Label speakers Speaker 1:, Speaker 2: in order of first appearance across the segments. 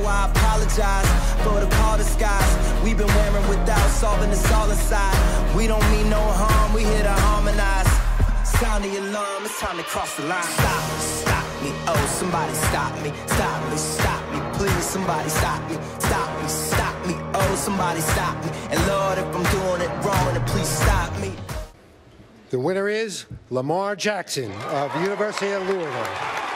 Speaker 1: I apologize for the call skies. We've been wearing without solving this all inside. We don't mean no harm, we here to harmonize. Sound the alarm, it's time to cross the line. Stop me, oh, somebody stop me. Stop me, please, somebody stop me. Stop me, oh, somebody stop me. And Lord, if I'm doing it wrong, then please stop me.
Speaker 2: The winner is Lamar Jackson of the University of Louisville.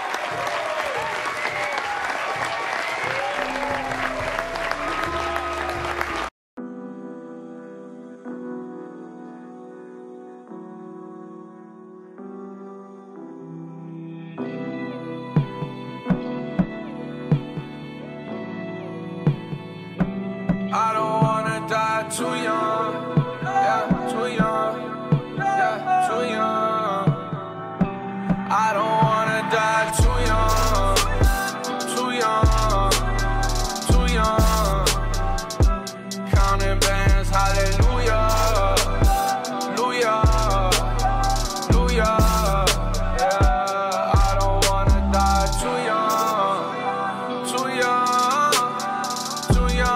Speaker 3: I don't wanna die too young, yeah, too young, yeah, too young. I don't wanna die too young, too young, too young. Counting bands, hallelujah, hallelujah, hallelujah. Yeah, I don't wanna die too young, too young, too young.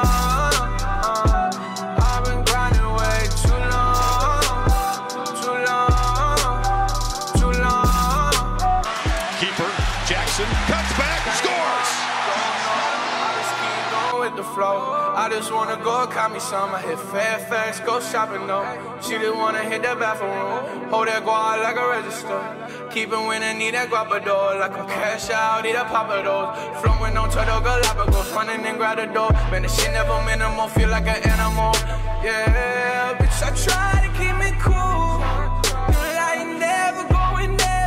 Speaker 4: Cuts back, scores!
Speaker 3: I just keep going with the flow. I just wanna go, call me some. I hit Fairfax, go shopping though. She just wanna hit that bathroom. Hold that guard like a register. Keep it winning, need that guapador. Like a cash out, need a papa those. Flowing on Turtle Galapagos, running and grab the door. Man, this shit never minimal, feel like an animal. Yeah, bitch, I try to keep me cool. Feel like never going back.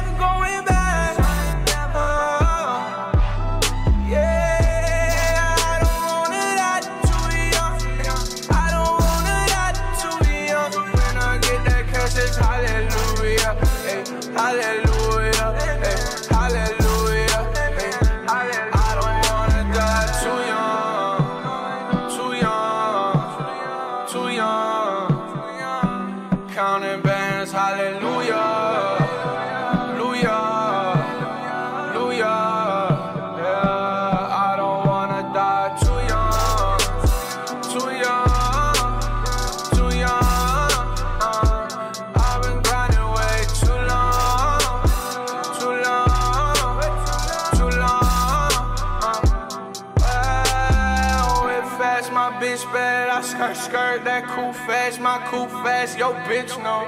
Speaker 3: Hallelujah, hey, hallelujah, hey, hallelujah, hey, hallelujah. I don't wanna die too young, too young, too young. Counting bands, hallelujah, hallelujah, hallelujah. Yeah, I don't wanna die too young, too young, too young. My bitch bad, I skirt that cool fast, my cool fast, yo bitch no.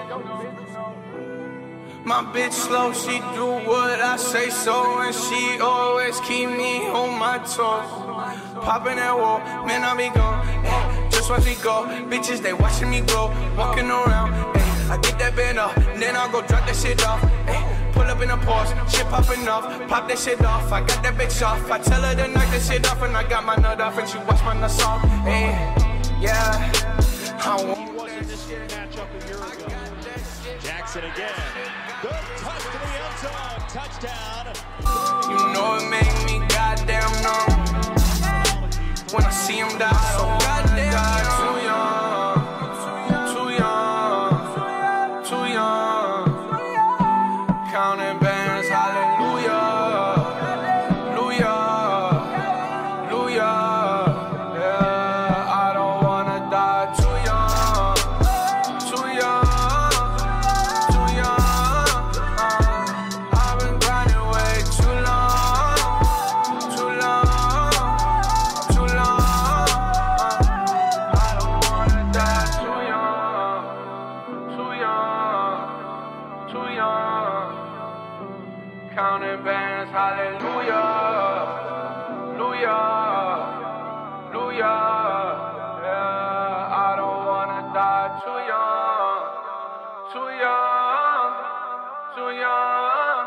Speaker 3: My bitch slow, she do what I say so, and she always keep me on my toes. Popping that wall, man I be gone, just watch me go. Bitches they watching me grow, walking around, I get that band up, then I go drop that shit off. Pull up in a Porsche, shit popping off, pop that shit off. I got that bitch off. I tell her to knock that shit off, and I got my nut off, and she watch my nuts off. Yeah, I want.
Speaker 4: Wasn't this matchup a year ago? Jackson again. Good touch to the end zone. Touchdown.
Speaker 3: You know it make me goddamn numb when I see him die. So goddamn too young, too young, too young. Counting bands, hallelujah, hallelujah, hallelujah. Yeah, I don't wanna die too young, too young, too young. I've been grinding way too long, too long, too long. I don't wanna die too young, too young, too young. Counting bands, hallelujah, hallelujah, hallelujah. Yeah, I don't wanna die too young, too young, too young.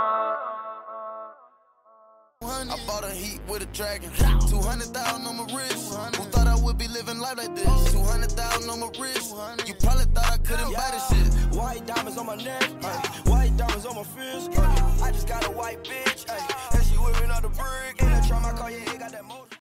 Speaker 5: I bought a heat with a dragon, 200,000 on my wrist. Who thought I would be living life like this? 200,000 on my wrist. You probably thought I couldn't buy this shit.
Speaker 6: White diamonds on my neck, white diamonds on my fist. I just got a white bitch, and she whipping up the brick. In the trunk, my car, yeah, it got that motor.